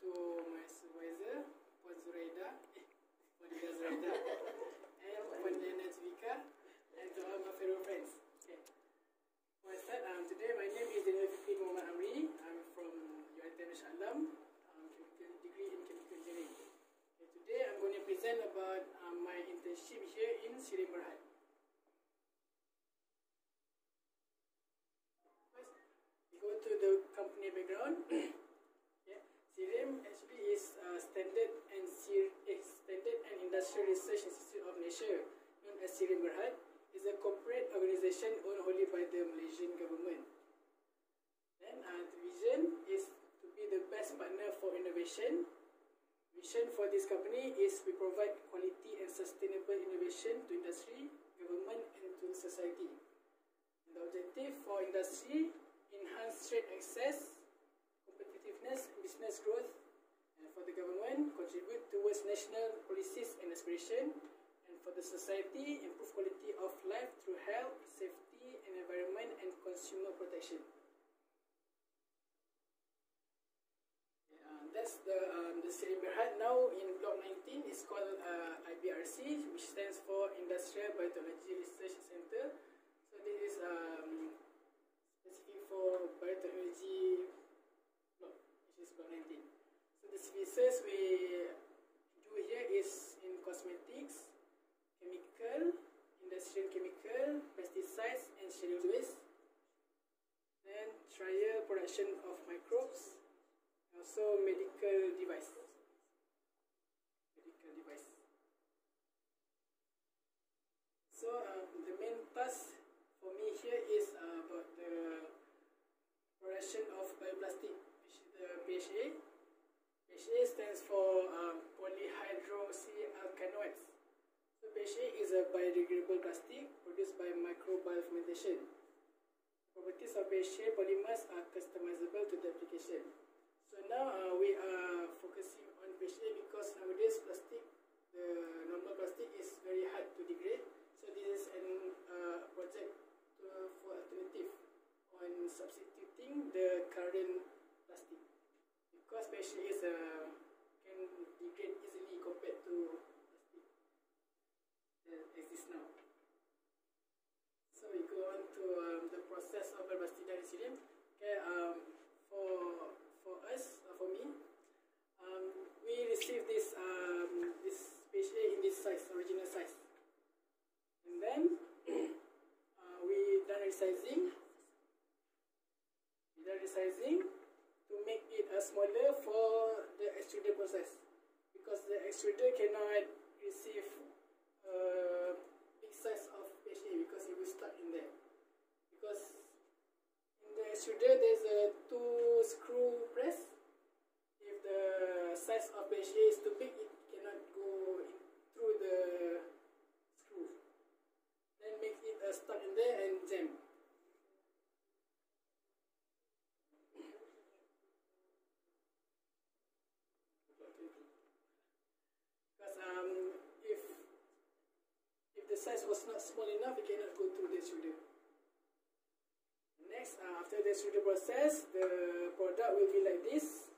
to my supervisor, Puan Zuraida, Zuraida, and Puan Diana Zvika, and to all my fellow friends. Okay. Well, today my name is Zainal Fikri Muhammad Amri. I'm from UiTM Shah Alam, chemical degree in chemical engineering. Okay, today I'm going to present about my internship here in Sirim Berhad. Go to the company background. Yeah. Sirim actually is Standard and Industrial Research Institute of Malaysia, known as Sirim Berhad. Is a corporate organisation owned wholly by the Malaysian government. Then the vision is to be the best partner for innovation. Vision for this company is we provide quality and sustainable innovation to industry, government, and to society. And the objective for industry: enhance trade access, competitiveness, business growth, and for the government, contribute towards national policies and aspiration, and for the society, improve quality of life through health, safety, and environment, and consumer protection. That's the Sirim Berhad. Now in Block 19 is called IBRC, which stands for Industrial Biotechnology Research Center. So this is specific for biotechnology block, which is Block 19. So the services we do here is in cosmetics, chemical, industrial chemical, pesticides, and scheduled waste. Then trial production of microbes. Also medical device. So the main task for me here is about the production of bioplastic, which is the PHA. PHA stands for polyhydroxyalkanoates. So PHA is a biodegradable plastic produced by microbial fermentation. The properties of PHA polymers are customizable to the application. So now we are focusing on PHA because nowadays the normal plastic is very hard to degrade. So this is a project for alternative on substituting the current plastic, because PHA is can degrade easily compared to plastic that exists now. So we go on to the process of bioplastic dyeing. Okay, for me, we received this PHA in this size, original size, and then we done resizing. To make it smaller for the extruder process, because the extruder cannot receive big size of PHA because it will stuck in there. Because in the extruder there's a 2 screw press. If the size of PHA is too big, it cannot go in through the screw. Then make it stuck in there and jam. Because if the size was not small enough, it cannot go through the extruder. Next, after the extruder process, the product will be like this.